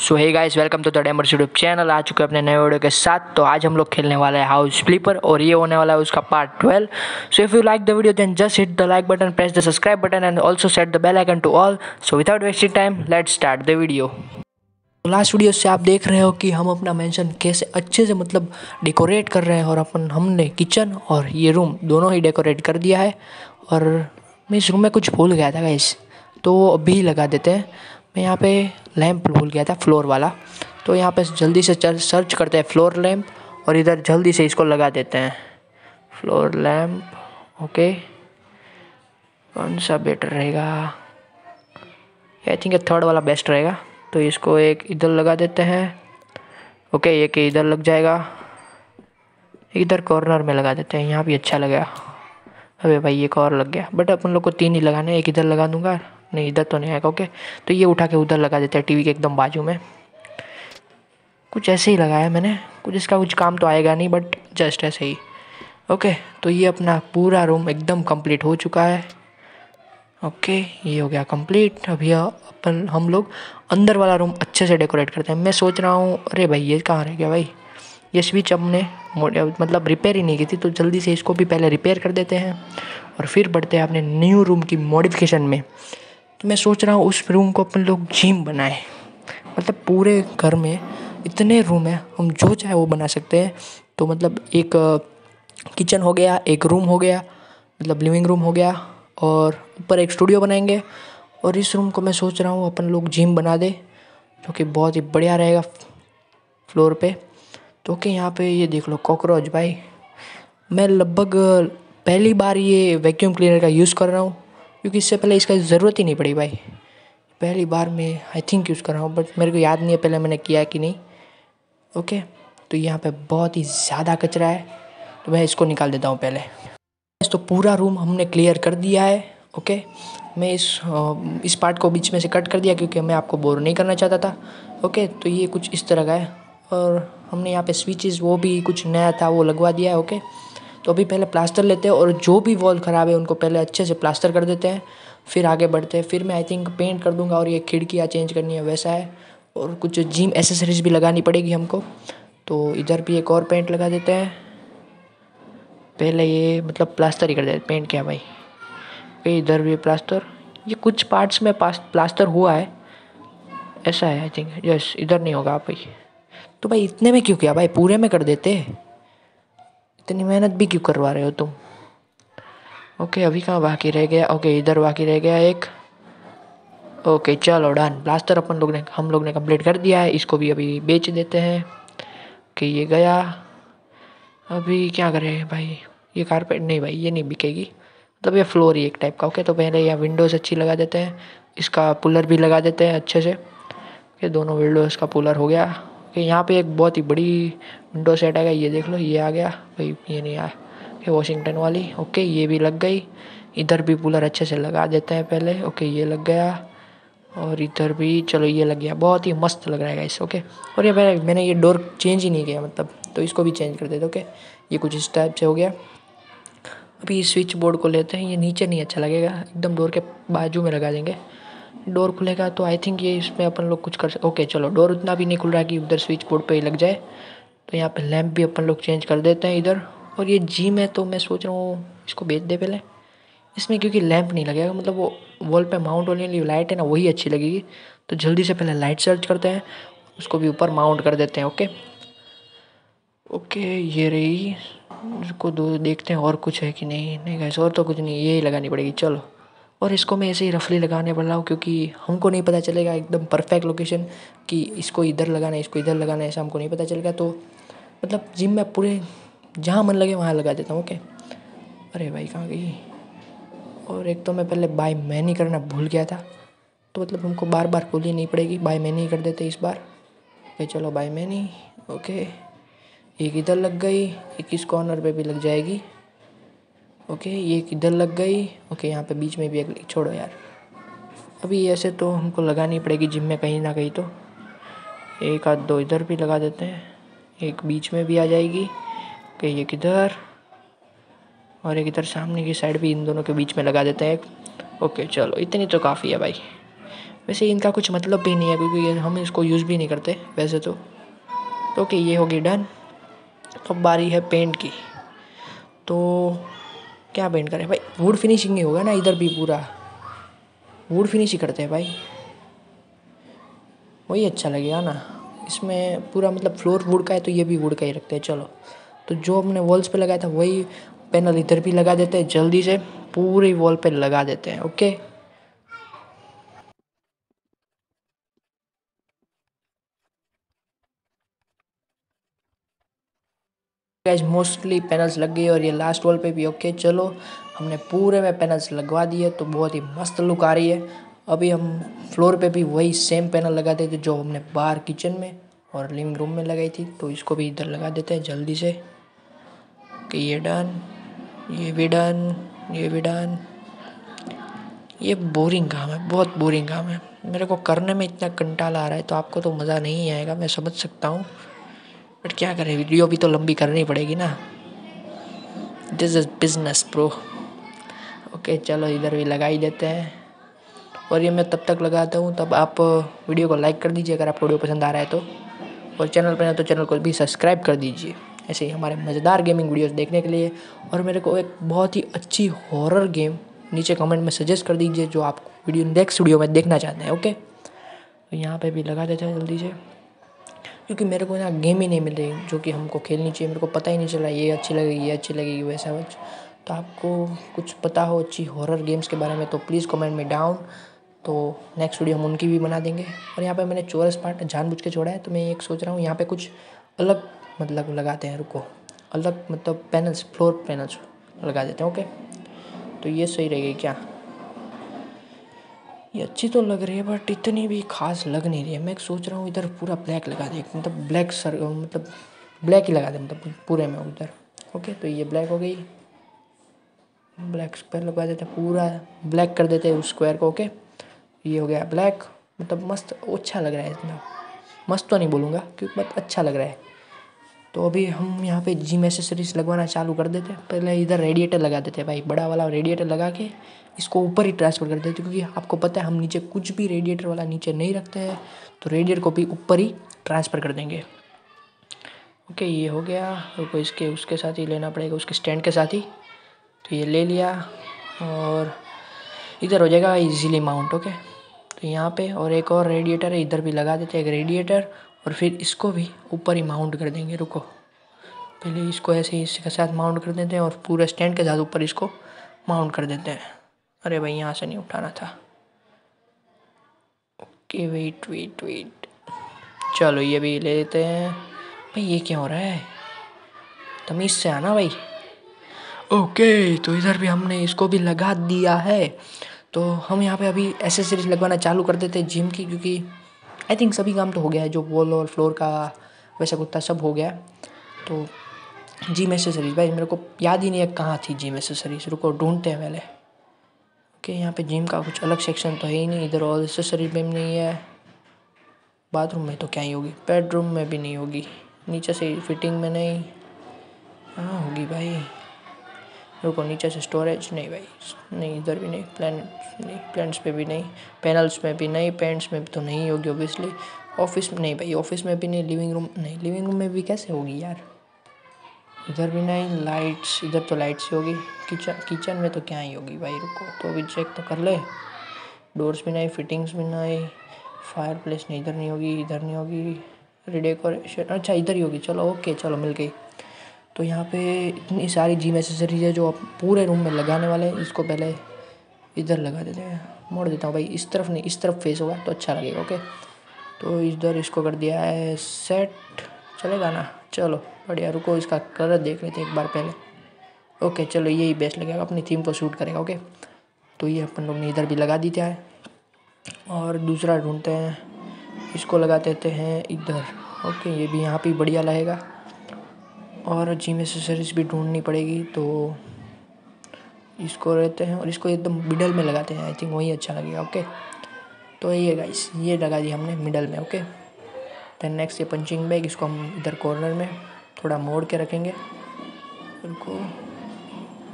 So hey guys, welcome to the डेमर्स YouTube channel. आ चुके अपने नए वीडियो के साथ। तो आज हम लोग खेलने वाले हैं हाउस फ्लिपर और ये होने वाला है उसका part 12। So if you like the video then just hit the like button, press the subscribe button and also set the bell icon to all. So without wasting time let's start the video. Last video से आप देख रहे हो कि हम अपना mention कैसे अच्छे से डेकोरेट कर रहे हैं, और हमने किचन और ये रूम दोनों ही डेकोरेट कर दिया है। और मैं इस रूम में कुछ भूल गया था गाइस, तो अभी लगा देते हैं। मैं यहाँ पे लैंप भूल गया था फ्लोर वाला, तो यहाँ पे जल्दी से सर्च करते हैं फ्लोर लैंप, और इधर जल्दी से इसको लगा देते हैं फ्लोर लैंप। ओके, कौन सा बेटर रहेगा? आई थिंक थर्ड वाला बेस्ट रहेगा। तो इसको एक इधर लगा देते हैं। ओके, एक इधर लग जाएगा, इधर कॉर्नर में लगा देते हैं, यहाँ भी अच्छा लगेगा। अबे भाई एक और लग गया, बट अपन लोग को 3 ही लगाने, एक इधर लगा दूंगा, नहीं इधर तो नहीं आएगा। ओके, तो ये उठा के उधर लगा देते हैं टीवी के एकदम बाजू में। कुछ ऐसे ही लगाया मैंने, कुछ काम तो आएगा नहीं, बट जस्ट ऐसे ही। ओके, तो ये अपना पूरा रूम एकदम कंप्लीट हो चुका है। ओके, ये हो गया कंप्लीट। अभी हम लोग अंदर वाला रूम अच्छे से डेकोरेट करते हैं। मैं सोच रहा हूँ, अरे भाई ये कहाँ रह गया भाई, ये स्विच हमने रिपेयर ही नहीं की थी, तो जल्दी से इसको भी पहले रिपेयर कर देते हैं और फिर बढ़ते हैं अपने न्यू रूम की मॉडिफिकेशन में। तो मैं सोच रहा हूँ उस रूम को अपन लोग जिम बनाएं। पूरे घर में इतने रूम है, हम जो चाहे वो बना सकते हैं। तो एक किचन हो गया, एक रूम हो गया, लिविंग रूम हो गया, और ऊपर एक स्टूडियो बनाएंगे। और इस रूम को मैं सोच रहा हूँ अपन लोग जिम बना दे, जो कि बहुत ही बढ़िया रहेगा फ्लोर पे। तो ओके, यहाँ पे ये देख लो कॉकरोच भाई। मैं लगभग पहली बार ये वैक्यूम क्लीनर का यूज़ कर रहा हूँ, क्योंकि इससे पहले इसका ज़रूरत ही नहीं पड़ी भाई। पहली बार मैं आई थिंक यूज़ कर रहा हूँ, बट मेरे को याद नहीं है पहले मैंने किया कि नहीं। ओके, तो यहाँ पे बहुत ही ज़्यादा कचरा है, तो मैं इसको निकाल देता हूँ पहले। तो पूरा रूम हमने क्लियर कर दिया है। ओके, मैं इस पार्ट को बीच में से कट कर दिया, क्योंकि मैं आपको बोर नहीं करना चाहता था। ओके, तो ये कुछ इस तरह का है, और हमने यहाँ पे स्विचेस वो भी कुछ नया था वो लगवा दिया है। ओके, तो अभी पहले प्लास्टर लेते हैं, और जो भी वॉल ख़राब है उनको पहले अच्छे से प्लास्टर कर देते हैं, फिर आगे बढ़ते हैं। फिर मैं आई थिंक पेंट कर दूंगा, और ये खिड़कियाँ चेंज करनी है वैसा है, और कुछ जिम एसेसरीज भी लगानी पड़ेगी हमको। तो इधर भी एक और पेंट लगा देते हैं। पहले ये प्लास्टर ही कर देते, पेंट क्या भाई। इधर भी प्लास्टर, ये कुछ पार्ट्स में प्लास्टर हुआ है ऐसा है आई थिंक। यस, इधर नहीं होगा भाई। तो भाई इतने में क्यों किया भाई, पूरे में कर देते, इतनी मेहनत भी क्यों करवा रहे हो तुम। ओके, अभी कहाँ बाकी रह गया? ओके, इधर बाकी रह गया एक। ओके चलो डन, प्लास्टर हम लोग ने कंप्लीट कर दिया है। इसको भी अभी बेच देते हैं कि ये गया। अभी क्या करें भाई, ये कारपेट नहीं भाई, ये नहीं बिकेगी, ये फ्लोर ही एक टाइप का। ओके, तो पहले यहाँ विंडोज़ अच्छी लगा देते हैं, इसका पुलर भी लगा देते हैं अच्छे से। ओके, दोनों विंडोज़ का पुलर हो गया। ओके, यहाँ पे एक बहुत ही बड़ी विंडो सेट आएगा, ये देख लो, ये आ गया भाई, ये नहीं आया। ओके, वॉशिंगटन वाली। ओके, ये भी लग गई। इधर भी पुलर अच्छे से लगा देते हैं पहले। ओके, ये लग गया, और इधर भी चलो ये लग गया, बहुत ही मस्त लग रहा है गाइस। ओके, और ये मैंने ये डोर चेंज ही नहीं किया तो इसको भी चेंज कर देते। ओके, ये कुछ इस टाइप से हो गया। अभी स्विच बोर्ड को लेते हैं, ये नीचे नहीं अच्छा लगेगा, एकदम डोर के बाजू में लगा देंगे। डोर खुलेगा तो आई थिंक ये इसमें अपन लोग कुछ कर सकते। ओके चलो, डोर उतना भी नहीं खुल रहा है कि उधर स्विच बोर्ड पे ही लग जाए, तो यहाँ पे लैंप भी अपन लोग चेंज कर देते हैं इधर। और ये जिम है, तो मैं सोच रहा हूँ इसको बेच दे पहले इसमें, क्योंकि लैंप नहीं लगेगा, वो वॉल पे माउंट होने वाली लाइट है ना, वही अच्छी लगेगी। तो जल्दी से पहले लाइट सर्च करते हैं, उसको भी ऊपर माउंट कर देते हैं। ओके ओके, ये रही, इसको देखते हैं और कुछ है कि नहीं। नहीं गाइस, और तो कुछ नहीं, यही लगानी पड़ेगी चलो। और इसको मैं ऐसे ही रफली लगाने पड़ रहा हूँ, क्योंकि हमको नहीं पता चलेगा एकदम परफेक्ट लोकेशन कि इसको इधर लगाना है, इसको इधर लगाना है, ऐसा हमको नहीं पता चलेगा। तो जिम में पूरे जहाँ मन लगे वहाँ लगा देता हूँ। ओके, अरे भाई कहाँ गई? और एक तो मैं पहले बाय मैन ही करना भूल गया था, तो हमको बार बार खोलनी नहीं पड़ेगी, बाय मैन ही कर देते इस बार। ओके चलो, बाय मैन ही। ओके, एक इधर लग गई, एक इस कॉर्नर पे भी लग जाएगी। ओके, ये इधर लग गई। ओके, यहाँ पे बीच में भी एक, छोड़ो यार, अभी ऐसे तो हमको लगानी पड़ेगी जिम में कहीं ना कहीं, तो एक आध दो इधर भी लगा देते हैं, एक बीच में भी आ जाएगी। ओके, ये किधर, और एक इधर सामने की साइड भी, इन दोनों के बीच में लगा देते हैं एक। ओके चलो, इतनी तो काफ़ी है भाई, वैसे इनका कुछ मतलब भी नहीं है क्योंकि हम इसको यूज़ भी नहीं करते वैसे तो। ओके, ये होगी डन। अब बारी है पेंट की। तो क्या पेंट करें भाई? वुड फिनिशिंग ही होगा ना, इधर भी पूरा वुड फिनिश ही करते हैं भाई, वही अच्छा लगेगा ना। इसमें पूरा मतलब फ्लोर वुड का है तो ये भी वुड का ही रखते हैं। चलो, तो जो हमने वॉल्स पे लगाया था वही पैनल इधर भी लगा देते हैं, जल्दी से पूरी वॉल पे लगा देते हैं। ओके, गाइस मोस्टली पैनल्स लग गई और ये लास्ट वॉल पे भी। ओके चलो, हमने पूरे में पैनल्स लगवा दिए तो बहुत ही मस्त लुक आ रही है। अभी हम फ्लोर पे भी वही सेम पैनल लगा देते जो हमने बाहर किचन में और लिविंग रूम में लगाई थी, तो इसको भी इधर लगा देते हैं जल्दी से कि ये डन, ये भी डन, ये भी डन। ये बोरिंग काम है, बहुत बोरिंग काम है, मेरे को करने में इतना कंटाला आ रहा है, तो आपको तो मज़ा नहीं आएगा, मैं समझ सकता हूँ, बट क्या करें, वीडियो भी तो लंबी करनी पड़ेगी ना। This is business bro. Okay चलो, इधर भी लगा ही देते हैं। और ये मैं तब तक लगाता हूँ तब आप वीडियो को लाइक कर दीजिए अगर आपको वीडियो पसंद आ रहा है तो, और चैनल पर है तो चैनल को भी सब्सक्राइब कर दीजिए ऐसे ही हमारे मज़ेदार गेमिंग वीडियोस देखने के लिए। और मेरे को एक बहुत ही अच्छी हॉरर गेम नीचे कमेंट में सजेस्ट कर दीजिए जो आप नेक्स्ट वीडियो में देखना चाहते हैं। ओके, तो यहाँ पे भी लगा देते हैं जल्दी से, क्योंकि मेरे को ना गेम ही नहीं मिल रही जो कि हमको खेलनी चाहिए। मेरे को पता ही नहीं चला ये अच्छी लगेगी, ये अच्छी लगेगी, वैसा कुछ। तो आपको कुछ पता हो अच्छी हॉरर गेम्स के बारे में तो प्लीज़ कमेंट में डाउन, तो नेक्स्ट वीडियो हम उनकी भी बना देंगे। और यहाँ पे मैंने चौरस पार्ट जानबूझ के छोड़ा है, तो मैं एक सोच रहा हूँ यहाँ पे कुछ अलग मतलब लगाते हैं। रुको, अलग मतलब पैनल्स, फ्लोर पैनल्स लगा देते हैं। ओके, तो ये सही रहेगी क्या? ये अच्छी तो लग रही है बट इतनी भी खास लग नहीं रही है। मैं सोच रहा हूँ इधर पूरा ब्लैक लगा दे, मतलब ब्लैक सर मतलब ब्लैक ही लगा दे, मतलब पूरे में उधर। ओके, तो ये ब्लैक हो गई, ब्लैक स्क्वायर लगा देते हैं, पूरा ब्लैक कर देते हैं उस स्क्वायर को। ओके, ये हो गया ब्लैक, मतलब मस्त अच्छा लग रहा है इतना। मस्त तो नहीं बोलूँगा क्योंकि बट अच्छा लग रहा है। तो अभी हम यहाँ पे जिम एसेसरीज लगवाना चालू कर देते हैं। पहले इधर रेडिएटर लगा देते हैं भाई, बड़ा वाला रेडिएटर लगा के इसको ऊपर ही ट्रांसफ़र कर देते हैं, क्योंकि आपको पता है हम नीचे कुछ भी रेडिएटर वाला नीचे नहीं रखते हैं, तो रेडिएटर को भी ऊपर ही ट्रांसफ़र कर देंगे। ओके, ये हो गया। रुको, इसके उसके साथ ही लेना पड़ेगा, उसके स्टैंड के साथ ही। तो ये ले लिया और इधर हो जाएगा इजीली माउंट। ओके, तो यहाँ पे और एक और रेडिएटर है, इधर भी लगा देते हैं एक रेडिएटर, और फिर इसको भी ऊपर ही माउंट कर देंगे। रुको, पहले इसको ऐसे ही इसके साथ माउंट कर देते हैं और पूरे स्टैंड के साथ ऊपर इसको माउंट कर देते हैं। अरे भाई, यहाँ से नहीं उठाना था। ओके, वेट वेट वेट, चलो ये भी ले लेते हैं। भाई ये क्या हो रहा है, तमीज़ से आना भाई। ओके, तो इधर भी हमने इसको भी लगा दिया है। तो हम यहाँ पे अभी एसेसरीज लगवाना चालू कर देते हैं जिम की, क्योंकि आई थिंक सभी काम तो हो गया है, जो वॉल और फ्लोर का वैसा कुत्ता सब हो गया। तो जिम एसेसरीज भाई मेरे को याद ही नहीं है कहाँ थी जिम एसेसरीज, रुको ढूंढते हैं पहले। ओके, यहाँ पे जिम का कुछ अलग सेक्शन तो है ही नहीं, इधर ऑल एसेसरीज में नहीं है, बाथरूम में तो क्या ही होगी, बेडरूम में भी नहीं होगी, नीचे से फिटिंग में नहीं, हाँ होगी भाई। रुको, नीचे से स्टोरेज नहीं भाई, नहीं इधर भी नहीं, प्लांट्स पे भी नहीं, पैनल्स में भी नहीं, पेंट्स में भी तो नहीं होगी ऑब्वियसली, ऑफिस में नहीं भाई, ऑफिस में भी नहीं, लिविंग रूम नहीं, लिविंग रूम में भी कैसे होगी यार, इधर भी नहीं, लाइट्स इधर तो लाइट्स ही होगी, किचन में तो क्या ही होगी भाई। रुको, तो अभी चेक तो कर ले, डोर्स भी नहीं, फिटिंग्स भी नहीं, फायर प्लेस नहीं, इधर नहीं होगी, इधर नहीं होगी, डेकोरेशन अच्छा इधर ही होगी, चलो ओके चलो मिल गई। तो यहाँ पे इतनी सारी जिम एसेसरीज है जो आप पूरे रूम में लगाने वाले हैं। इसको पहले इधर लगा देते हैं, मोड़ देता हूँ भाई, इस तरफ नहीं इस तरफ फेस होगा तो अच्छा लगेगा। ओके, तो इधर इसको कर दिया है सेट, चलेगा ना, चलो बढ़िया। रुको, इसका कलर देख लेते हैं एक बार पहले। ओके चलो, यही बेस्ट लगेगा, अपनी थीम को शूट करेगा। ओके, तो ये अपन लोग ने इधर भी लगा दिया है, और दूसरा ढूंढते हैं, इसको लगा देते हैं इधर। ओके, ये भी यहाँ पे बढ़िया लगेगा, और जिम एसेसरीज भी ढूंढनी पड़ेगी, तो इसको रहते हैं और इसको एकदम मिडल में लगाते हैं, आई थिंक वही अच्छा लगेगा। ओके, तो ये गाइस ये लगा दिया हमने मिडल में। ओके, देन नेक्स्ट ये पंचिंग बैग, इसको हम इधर कॉर्नर में थोड़ा मोड़ के रखेंगे। इनको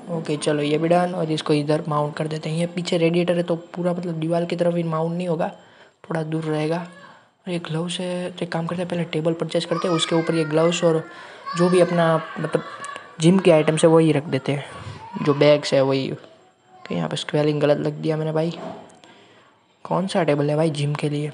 ओके चलो ये भी डन। और इसको इधर माउंट कर देते हैं। ये पीछे रेडिएटर है तो पूरा मतलब दीवार की तरफ ही माउंट नहीं होगा, थोड़ा दूर रहेगा। और ये ग्लव्स है तो एक काम करते हैं, पहले टेबल परचेस करते हैं, उसके ऊपर ये ग्लव्स और जो भी अपना मतलब जिम के आइटम्स है वही रख देते हैं, जो बैग्स है वही। कि यहाँ पे स्क्वेलिंग गलत लग दिया मैंने भाई। कौन सा टेबल है भाई जिम के लिए?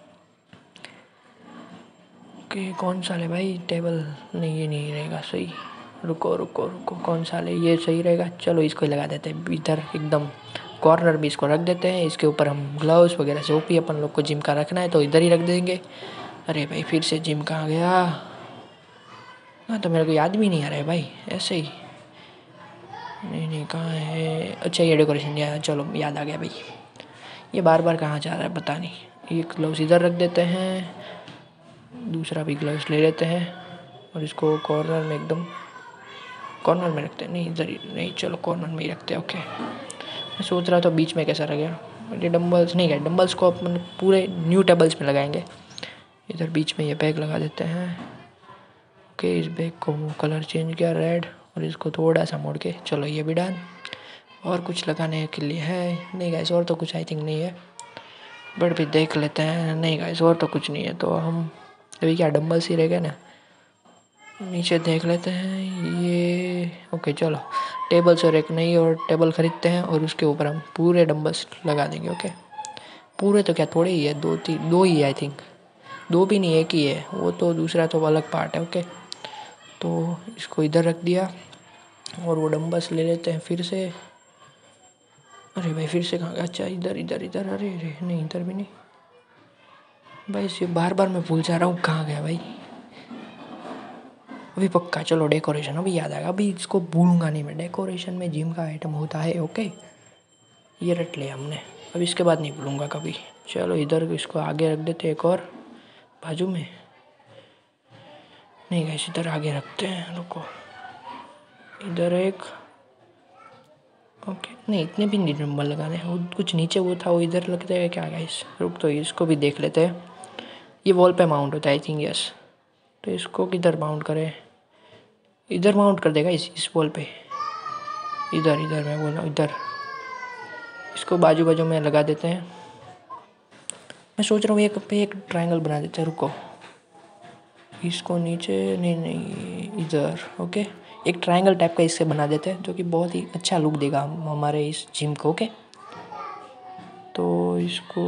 ओके कौन सा ले भाई टेबल? नहीं ये नहीं रहेगा सही। रुको रुको रुको, कौन सा ले? ये सही रहेगा। चलो इसको ही लगा देते हैं इधर एकदम कॉर्नर में, इसको रख देते हैं। इसके ऊपर हम ग्लव्स वगैरह जो भी अपन लोग को जिम का रखना है तो इधर ही रख देंगे। अरे भाई फिर से जिम कहाँ गया? हाँ तो मेरे को याद भी नहीं आ रहा है भाई, ऐसे ही। नहीं नहीं कहाँ है? अच्छा ये डेकोरेशन याद, चलो याद आ गया भाई। ये बार बार कहाँ जा रहा है पता नहीं। ये ग्लव्स इधर रख देते हैं, दूसरा भी ग्लव्स ले लेते हैं और इसको कॉर्नर में एकदम कॉर्नर में रखते हैं। नहीं इधर ही नहीं, चलो कॉर्नर में ही रखते हैं। ओके मैं सोच रहा था बीच में कैसा रह गया। ये डंबल्स नहीं गए, डंबल्स को अपन पूरे न्यू टेबल्स में लगाएंगे। इधर बीच में ये बैग लगा देते हैं। ओके इस बैग को कलर चेंज किया रेड, और इसको थोड़ा सा मोड़ के, चलो ये भी डन। और कुछ लगाने के लिए है नहीं गाइस, और तो कुछ आई थिंक नहीं है, बट भी देख लेते हैं। नहीं गाइस और तो कुछ नहीं है, तो हम अभी क्या डंबल्स ही रह गए ना। नीचे देख लेते हैं ये। ओके चलो टेबल्स और एक नई और टेबल ख़रीदते हैं और उसके ऊपर हम पूरे डंबल्स लगा देंगे। ओके पूरे तो क्या थोड़े ही है, दो ही है आई थिंक। दो भी नहीं एक ही है, वो तो दूसरा तो अलग पार्ट है। ओके तो इसको इधर रख दिया और वो डंबल्स ले लेते हैं फिर से। अरे भाई फिर से कहाँ? अच्छा इधर इधर इधर। अरे अरे नहीं इधर भी नहीं भाई, ये बार बार मैं भूल जा रहा हूँ कहाँ गया भाई। अभी पक्का चलो डेकोरेशन, अभी याद आएगा, अभी इसको भूलूंगा नहीं मैं। डेकोरेशन में जिम का आइटम होता है। ओके ये रट लिया हमने, अब इसके बाद नहीं भूलूंगा कभी। चलो इधर इसको आगे रख देते एक और बाजू में। नहीं गाइस इधर आगे रखते हैं, रुको इधर एक। ओके नहीं इतने भी नहीं नंबर लगाने हैं, वो कुछ नीचे वो था वो इधर लगता है क्या गाइस? रुक तो इसको भी देख लेते हैं। ये वॉल पे माउंट होता है आई थिंक, यस। तो इसको किधर माउंट करें? इधर माउंट कर देगा इस वॉल पे। इधर इधर मैं बोल रहा हूँ इधर। इसको बाजू बाजू में लगा देते हैं। मैं सोच रहा हूँ एक पे एक ट्रायंगल बना देते हैं। रुको इसको नीचे, नहीं नहीं इधर। ओके एक ट्रायंगल टाइप का इससे बना देते हैं, जो कि बहुत ही अच्छा लुक देगा हमारे इस जिम को। ओके तो इसको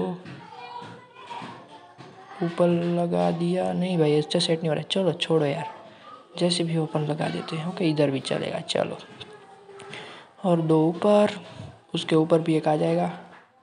ऊपर लगा दिया। नहीं भाई इससे सेट नहीं हो रहा है, चलो छोड़ो यार, जैसे भी ओपन लगा देते हैं। ओके इधर भी चलेगा चलो। और दो ऊपर, उसके ऊपर भी एक आ जाएगा,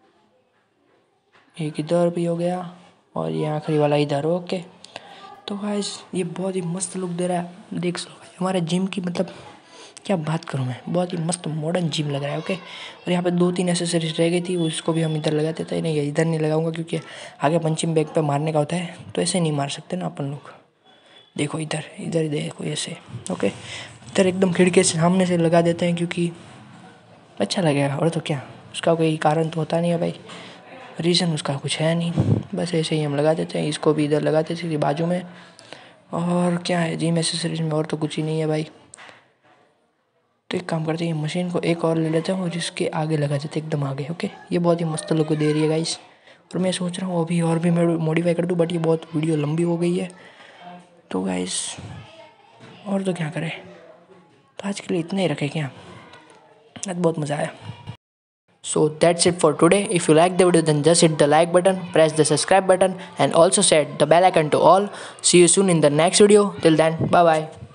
एक इधर भी हो गया और ये आखिरी वाला इधर। ओके तो गाइस ये बहुत ही मस्त लुक दे रहा है, देख लो भाई हमारे जिम की। मतलब क्या बात करूँ मैं, बहुत ही मस्त मॉडर्न जिम लग रहा है। ओके और यहाँ पे 2-3 एसेसरीज रह गई थी, उसको भी हम इधर लगा देते हैं। नहीं इधर नहीं लगाऊंगा क्योंकि आगे पंचिंग बैग पे मारने का होता है, तो ऐसे नहीं मार सकते ना अपन लोग। देखो इधर इधर ही देखो ऐसे। ओके इधर एकदम खिड़की से सामने से लगा देते हैं क्योंकि अच्छा लगेगा, और तो क्या उसका कोई कारण तो होता नहीं है भाई, रीज़न उसका कुछ है नहीं, बस ऐसे ही हम लगा देते हैं। इसको भी इधर लगा देते हैं बाजू में। और क्या है जिम एसेसरीज में, और तो कुछ ही नहीं है भाई। तो एक काम करते हैं मशीन को एक और ले लेते हैं और इसके आगे लगा देते हैं एकदम आगे। ओके ये बहुत ही मस्त लुक दे रही है गाइस। और मैं सोच रहा हूँ अभी और भी मैं मॉडिफाई कर दूँ, बट ये बहुत वीडियो लंबी हो गई है तो गाइस और तो क्या करें, तो आज के लिए इतना ही रखें क्या? आज बहुत मज़ा आया। So that's it for today. If you like the video then just hit the like button, press the subscribe button and also set the bell icon to all. See you soon in the next video. Till then bye bye.